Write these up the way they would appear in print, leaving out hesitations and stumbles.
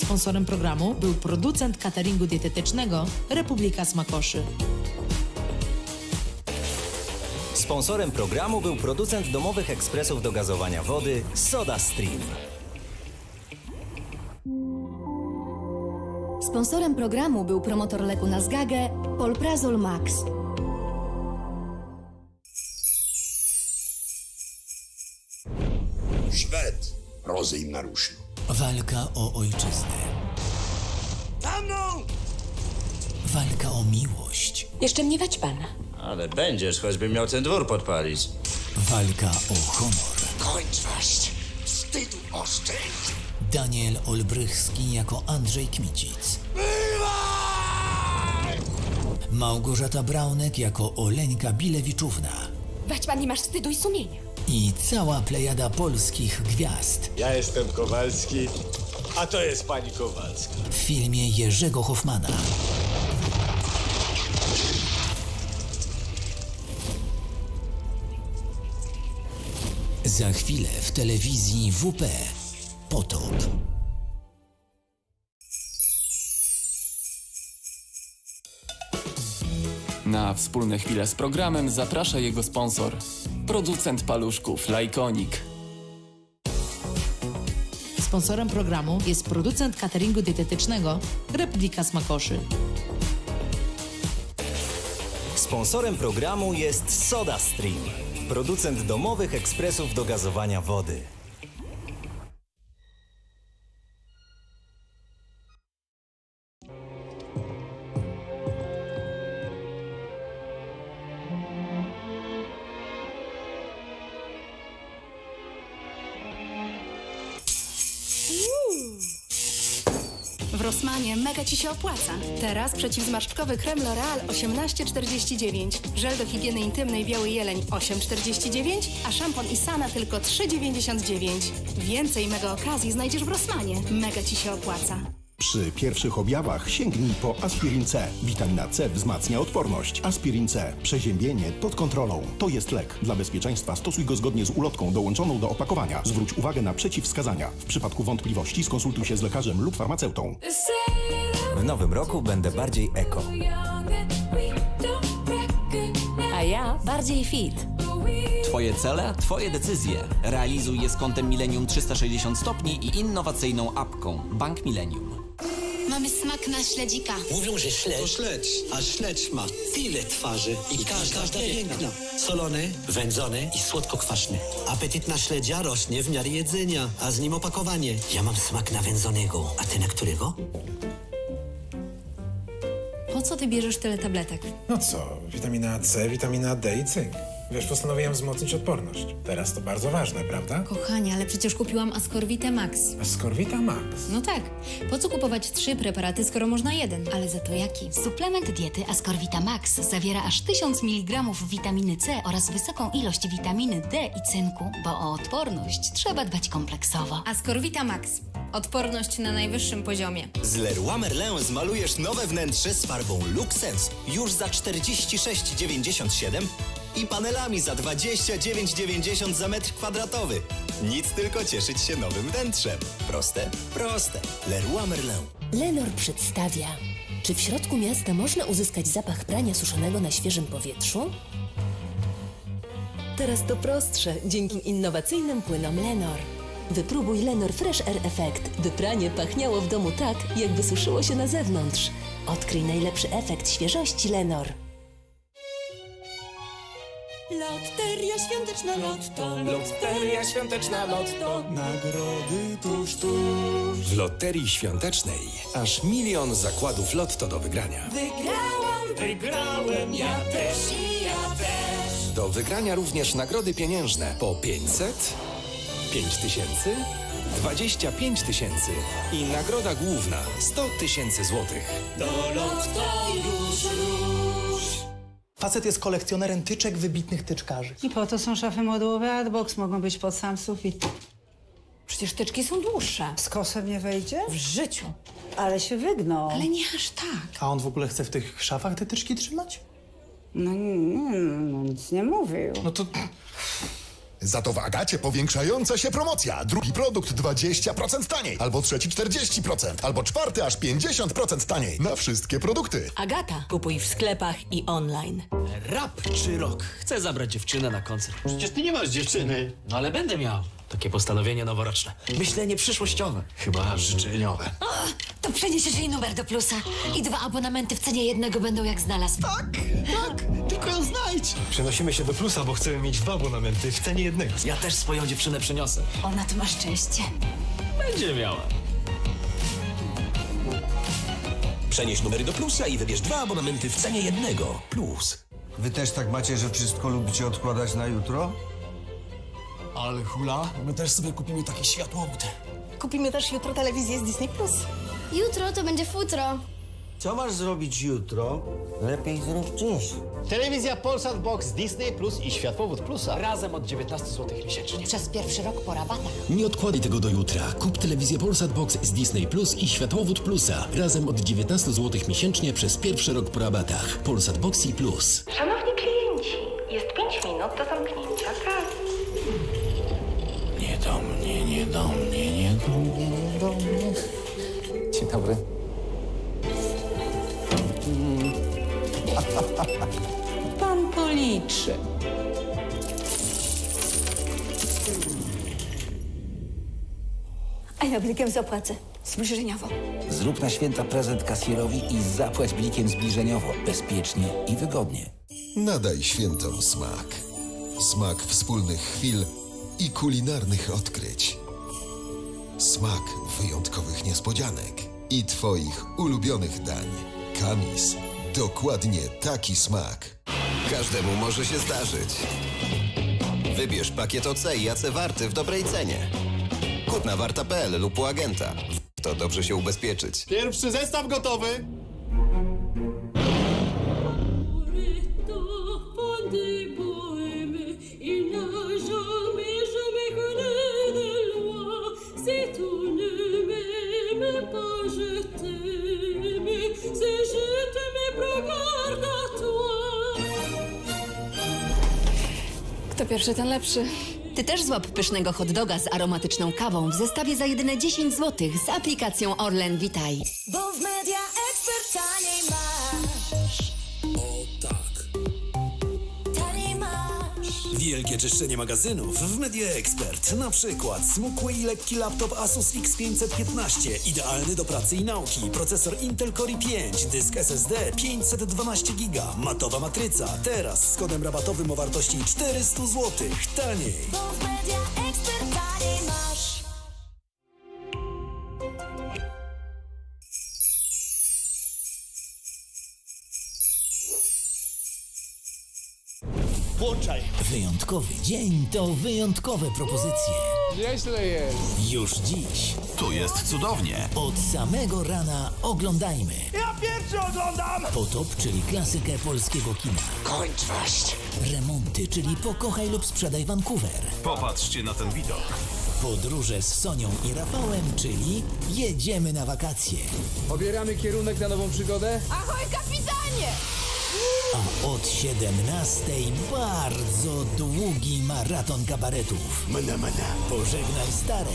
Sponsorem programu był producent cateringu dietetycznego Republika Smakoszy. Sponsorem programu był producent domowych ekspresów do gazowania wody SodaStream. Sponsorem programu był promotor leku na zgagę Polprazol Max. Szwed rozejm naruszył. Walka o ojczyznę. Za mną! Walka o miłość. Jeszcze mnie wać pana. Ale będziesz, choćby miał ten dwór podpalić. Walka o honor. Kończość! Wstydu oszczędź! Daniel Olbrychski jako Andrzej Kmicic. Bywaj! Małgorzata Braunek jako Oleńka Bilewiczówna. Wać pan nie masz wstydu i sumienia. I cała plejada polskich gwiazd. Ja jestem Kowalski, a to jest pani Kowalska. W filmie Jerzego Hoffmana. Za chwilę w telewizji WP. Potop. Na wspólne chwile z programem zaprasza jego sponsor. Producent paluszków Lajkonik. Sponsorem programu jest producent cateringu dietetycznego Republika Smakoszy. Sponsorem programu jest SodaStream, producent domowych ekspresów do gazowania wody. W Rossmanie mega Ci się opłaca. Teraz przeciwzmarszczkowy krem L'Oreal 18,49, żel do higieny intymnej Biały Jeleń 8,49, a szampon Isana tylko 3,99. Więcej mega okazji znajdziesz w Rossmanie. Mega Ci się opłaca. Przy pierwszych objawach sięgnij po Aspirin C. Witamina C wzmacnia odporność. Aspirin C. Przeziębienie pod kontrolą. To jest lek. Dla bezpieczeństwa stosuj go zgodnie z ulotką dołączoną do opakowania. Zwróć uwagę na przeciwwskazania. W przypadku wątpliwości skonsultuj się z lekarzem lub farmaceutą. W nowym roku będę bardziej eko. A ja bardziej fit. Twoje cele, Twoje decyzje. Realizuj je z kątem Millennium 360 stopni i innowacyjną apką Bank Millennium. Mamy smak na śledzika. Mówią, że śledź to śledź, a śledź ma tyle twarzy i każda piękna. Solone, wędzone i słodko-kwaśne. Apetyt na śledzia rośnie w miarę jedzenia, a z nim opakowanie. Ja mam smak na wędzonego, a ty na którego? Po co ty bierzesz tyle tabletek? No co, witamina C, witamina D i cynk. Wiesz, postanowiłem wzmocnić odporność. Teraz to bardzo ważne, prawda? Kochanie, ale przecież kupiłam Ascorvita Max. Ascorvita Max? No tak. Po co kupować 3 preparaty, skoro można jeden? Ale za to jaki? Suplement diety Ascorvita Max zawiera aż 1000 mg witaminy C oraz wysoką ilość witaminy D i cynku, bo o odporność trzeba dbać kompleksowo. Ascorvita Max. Odporność na najwyższym poziomie. Z Leroy Merlin zmalujesz nowe wnętrze z farbą Luxense już za 46,97 i panelami za 29,90 za metr kwadratowy. Nic, tylko cieszyć się nowym wnętrzem. Proste? Proste. Leroy Merlin. Lenor przedstawia. Czy w środku miasta można uzyskać zapach prania suszonego na świeżym powietrzu? Teraz to prostsze dzięki innowacyjnym płynom Lenor. Wypróbuj Lenor Fresh Air Effect, by pranie pachniało w domu tak, jakby suszyło się na zewnątrz. Odkryj najlepszy efekt świeżości Lenor. Loteria świąteczna Lotto, Loteria świąteczna Lotto. Nagrody tuż, tuż. W Loterii Świątecznej aż 1 000 000 zakładów Lotto do wygrania. Wygrałem, ja też i ja też. Do wygrania również nagrody pieniężne po 500, 5000, 25 000 i nagroda główna 100 000 złotych. Do Lotto już, już. Facet jest kolekcjonerem tyczek wybitnych tyczkarzy. I po to są szafy modułowe, a box mogą być pod sam sufit. Przecież tyczki są dłuższe. Z kosem nie wejdzie? W życiu. Ale się wygnął. Ale nie aż tak. A on w ogóle chce w tych szafach te tyczki trzymać? No nic nie mówił. No to... Za to w Agacie powiększająca się promocja. Drugi produkt 20% taniej, albo trzeci 40%, albo czwarty aż 50% taniej. Na wszystkie produkty. Agata. Kupuj w sklepach i online. Rap czy rock? Chcę zabrać dziewczynę na koncert. Przecież ty nie masz dziewczyny. No ale będę miał. Takie postanowienie noworoczne. Myślenie przyszłościowe. Chyba życzeniowe. To przeniesiesz jej numer do Plusa i 2 abonamenty w cenie jednego będą jak znalazł. Tak, tylko ją znajdź. Przenosimy się do Plusa, bo chcemy mieć 2 abonamenty w cenie jednego. Ja też swoją dziewczynę przeniosę. Ona to ma szczęście. Będzie miała. Przenieś numery do Plusa i wybierz 2 abonamenty w cenie jednego. Plus. Wy też tak macie, że wszystko lubicie odkładać na jutro? Ale hula, my też sobie kupimy taki światłowód. Kupimy też jutro telewizję z Disney+. Jutro to będzie futro. Co masz zrobić jutro? Lepiej zrób dziś. Telewizja Polsat Box, Disney Plus i światłowód Plusa. Razem od 19 zł miesięcznie. Przez pierwszy rok po rabatach. Nie odkładaj tego do jutra. Kup telewizję Polsat Box z Disney Plus i światłowód Plusa. Razem od 19 zł miesięcznie przez pierwszy rok po rabatach. Polsat Box i Plus. Szanowni klienci, jest 5 minut do zamknięcia kasy. Nie do mnie, nie do mnie, nie do mnie, nie do mnie. Dzień dobry. Pan policzy. A ja blikiem zapłacę. Zbliżeniowo. Zrób na święta prezent kasjerowi i zapłać blikiem zbliżeniowo. Bezpiecznie i wygodnie. Nadaj świętom smak. Smak wspólnych chwil i kulinarnych odkryć. Smak wyjątkowych niespodzianek i twoich ulubionych dań. Kamis. Dokładnie taki smak. Każdemu może się zdarzyć. Wybierz pakiet OC i AC Warty w dobrej cenie. Kup na warta.pl lub u agenta. To dobrze się ubezpieczyć. Pierwszy zestaw gotowy. Kto pierwszy, ten lepszy. Ty też złap pysznego hot doga z aromatyczną kawą w zestawie za jedyne 10 zł z aplikacją Orlen Vitaj. Bo w Media Expert taniej masz. O tak. Taniej masz. Wielkie czyszczenie magazynów w Media Expert. Na przykład smukły i lekki laptop Asus X515. Idealny do pracy i nauki. Procesor Intel Core i5. Dysk SSD 512 GB. Matowa matryca. Teraz z kodem rabatowym o wartości 400 zł. Taniej. Bo w Media Expert taniej masz. Włączaj. Wyjątkowy dzień to wyjątkowe propozycje. Nieźle jest. Już dziś. Tu jest cudownie. Od samego rana oglądajmy. Ja pierwszy oglądam. Potop, czyli klasykę polskiego kina. Kończość. Remonty, czyli pokochaj lub sprzedaj Vancouver. Popatrzcie na ten widok. Podróże z Sonią i Rafałem, czyli jedziemy na wakacje. Obieramy kierunek na nową przygodę. Ahoj, kapitanie! A od 17 bardzo długi maraton kabaretów. Pożegnaj stare.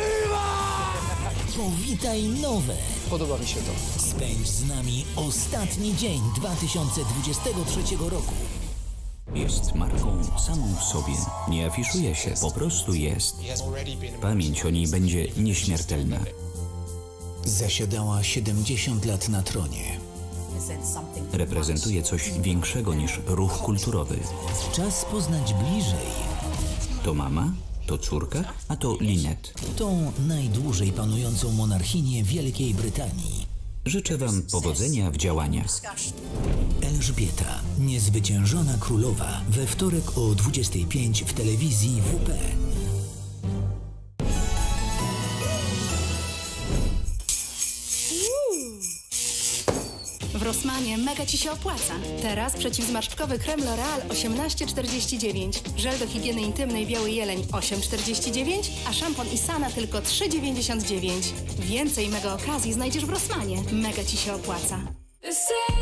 Powitaj nowe. Podoba mi się to. Spędź z nami ostatni dzień 2023 roku. Jest marką samą w sobie. Nie afiszuje się, po prostu jest. Pamięć o niej będzie nieśmiertelna. Zasiadała 70 lat na tronie. Reprezentuje coś większego niż ruch kulturowy. Czas poznać bliżej. To mama, to córka, a to Lynette. Tą najdłużej panującą monarchinię Wielkiej Brytanii. Życzę wam powodzenia w działaniach. Elżbieta, niezwyciężona królowa, we wtorek o 25 w telewizji WP. W Rossmanie mega Ci się opłaca. Teraz przeciwzmarszczkowy krem L'Oreal 18,49, żel do higieny intymnej Biały Jeleń 8,49, a szampon Isana tylko 3,99. Więcej mega okazji znajdziesz w Rossmanie. Mega Ci się opłaca.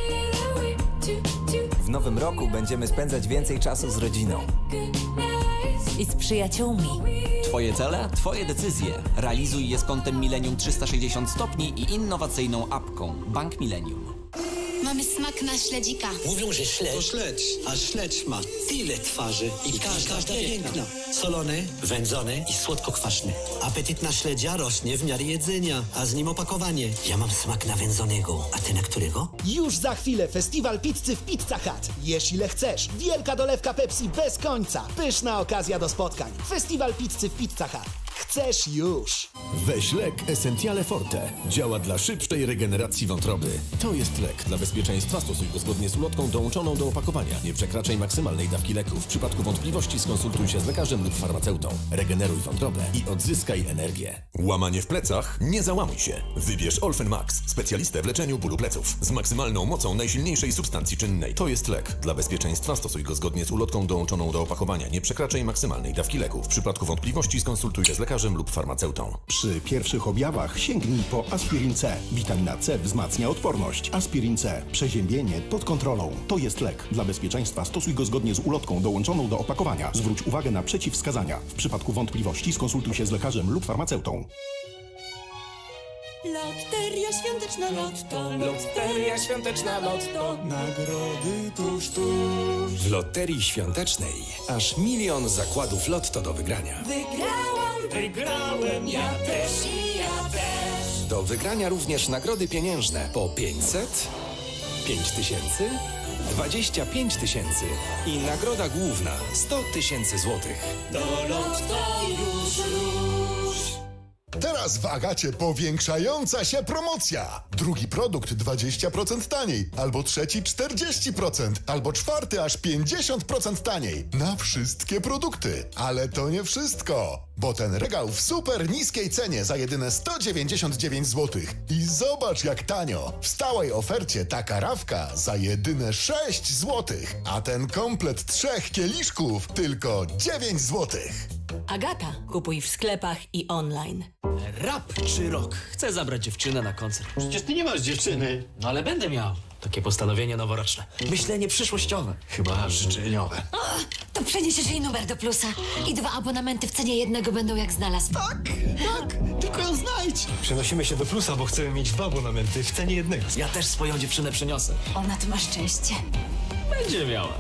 W nowym roku będziemy spędzać więcej czasu z rodziną. i z przyjaciółmi. Twoje cele, twoje decyzje. Realizuj je z kątem Millennium 360 stopni i innowacyjną apką Bank Millennium. Mamy smak na śledzika. Mówią, że śledź to śledź, a śledź ma tyle twarzy i każda piękna. Solone, wędzone i słodko-kwaśne. Apetyt na śledzia rośnie w miarę jedzenia, a z nim opakowanie. Ja mam smak na wędzonego, a ty na którego? Już za chwilę festiwal pizzy w Pizza Hut. Jesz ile chcesz. Wielka dolewka Pepsi bez końca. Pyszna okazja do spotkań. Festiwal pizzy w Pizza Hut. Chcesz już. Weź lek Essentiale Forte. Działa dla szybszej regeneracji wątroby. To jest lek. Dla bezpieczeństwa stosuj go zgodnie z ulotką dołączoną do opakowania. Nie przekraczaj maksymalnej dawki leku. W przypadku wątpliwości skonsultuj się z lekarzem lub farmaceutą. Regeneruj wątrobę i odzyskaj energię. Łamanie w plecach? Nie załamuj się. Wybierz Olfen Max, specjalistę w leczeniu bólu pleców. Z maksymalną mocą najsilniejszej substancji czynnej. To jest lek. Dla bezpieczeństwa stosuj go zgodnie z ulotką dołączoną do opakowania. Nie przekraczaj maksymalnej dawki leku. W przypadku wątpliwości skonsultuj się z lekarzem lub farmaceutą. Przy pierwszych objawach sięgnij po aspirin C. Witamina C wzmacnia odporność. Aspirin C. Przeziębienie pod kontrolą. To jest lek. Dla bezpieczeństwa stosuj go zgodnie z ulotką dołączoną do opakowania. Zwróć uwagę na przeciwwskazania. W przypadku wątpliwości skonsultuj się z lekarzem lub farmaceutą. Loteria świąteczna Lotto. Loteria świąteczna Lotto. Nagrody tuż, tuż. W Loterii Świątecznej aż 1 000 000 zakładów Lotto do wygrania. Wygrałem, ja też i ja też. Do wygrania również nagrody pieniężne po 500, 5000, 25 000 i nagroda główna 100 000 złotych. Do Lotto już rusz. Teraz w Agacie powiększająca się promocja. Drugi produkt 20% taniej, albo trzeci 40%, albo czwarty aż 50% taniej. Na wszystkie produkty. Ale to nie wszystko, bo ten regał w super niskiej cenie za jedyne 199 zł. I zobacz jak tanio. W stałej ofercie ta karawka za jedyne 6 zł, a ten komplet 3 kieliszków tylko 9 zł. Agata, kupuj w sklepach i online. Rap czy rock? Chcę zabrać dziewczynę na koncert. Przecież ty nie masz dziewczyny. No ale będę miał. Takie postanowienie noworoczne. Myślenie przyszłościowe. Chyba życzeniowe. To przeniesiesz jej numer do Plusa i 2 abonamenty w cenie jednego będą jak znalazł. Tak, tylko ją znajdź. Przenosimy się do Plusa, bo chcemy mieć 2 abonamenty w cenie jednego. Ja też swoją dziewczynę przeniosę. Ona tu ma szczęście. Będzie miała.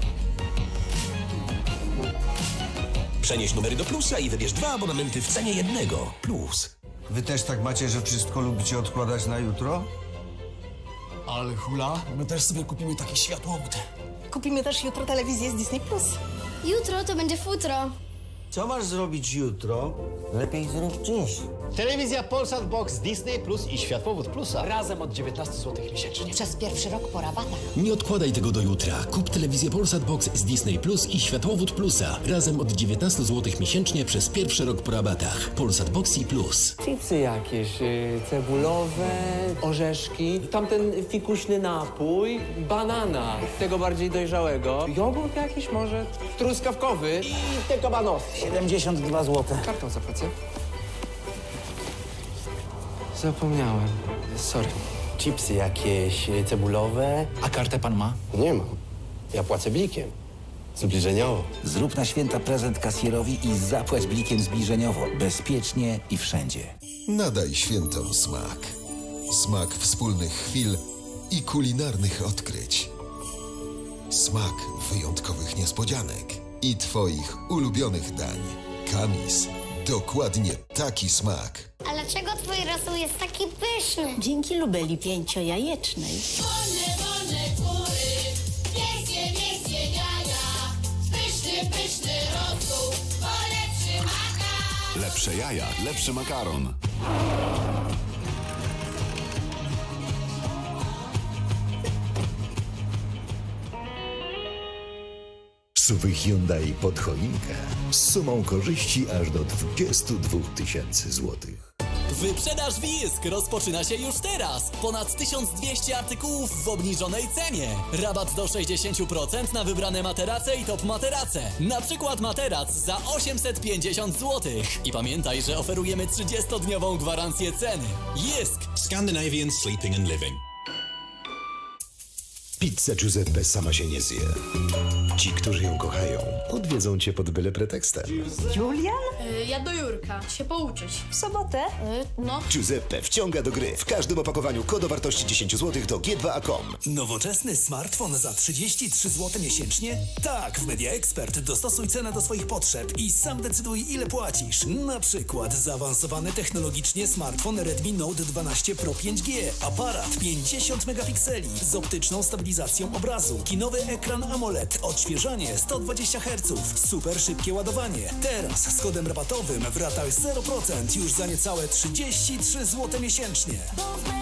Przenieś numery do Plusa i wybierz 2 abonamenty w cenie jednego. Plus. Wy też tak macie, że wszystko lubicie odkładać na jutro? Ale hula, my też sobie kupimy taki światłowód. Kupimy też jutro telewizję z Disney+. Jutro to będzie futro. Co masz zrobić jutro? Lepiej zrób dziś. Telewizja Polsat Box, Disney Plus i Światłowód Plusa. Razem od 19 zł miesięcznie. Przez pierwszy rok po rabatach. Nie odkładaj tego do jutra. Kup telewizję Polsat Box z Disney Plus i Światłowód Plusa. Razem od 19 zł miesięcznie przez pierwszy rok po rabatach. Polsat Box i Plus. Chipsy jakieś, cebulowe, orzeszki, tamten fikuśny napój, banana, tego bardziej dojrzałego, jogurt jakiś może, truskawkowy i te kabanosy. 72 zł. Kartą zapłacę. Zapomniałem. Sorry. Chipsy jakieś cebulowe. A kartę pan ma? Nie mam. Ja płacę blikiem. Zbliżeniowo. Zrób na święta prezent kasjerowi i zapłać blikiem zbliżeniowo. Bezpiecznie i wszędzie. Nadaj świętom smak. Smak wspólnych chwil i kulinarnych odkryć. Smak wyjątkowych niespodzianek i twoich ulubionych dań. Kamis. Dokładnie taki smak. A dlaczego twój rosół jest taki pyszny? Dzięki lubeli 5-jajecznej. Wolne kury, miejskie jaja. Pyszny rosół, bo lepszy makaron. Lepsze jaja, lepszy makaron. Suwy Hyundai pod choinkę z sumą korzyści aż do 22 000 złotych. Wyprzedaż Wisk rozpoczyna się już teraz. Ponad 1200 artykułów w obniżonej cenie. Rabat do 60% na wybrane materace i top materace. Na przykład materac za 850 zł. I pamiętaj, że oferujemy 30-dniową gwarancję ceny. Jisk. Scandinavian Sleeping and Living. Pizza Giuseppe sama się nie zje. Ci, którzy ją kochają, odwiedzą cię pod byle pretekstem. Julian? Ja do Jurka. Się pouczyć. W sobotę? No. Giuseppe wciąga do gry. W każdym opakowaniu kod o wartości 10 zł do G2A.com. Nowoczesny smartfon za 33 zł miesięcznie? Tak, w Media Expert dostosuj cenę do swoich potrzeb i sam decyduj, ile płacisz. Na przykład zaawansowany technologicznie smartfon Redmi Note 12 Pro 5G. Aparat 50 megapikseli z optyczną stabilizacją obrazu. Kinowy ekran AMOLED. Odświeżanie 120 Hz. Super szybkie ładowanie. Teraz z kodem rabatowym w ratach 0% już za niecałe 33 zł miesięcznie.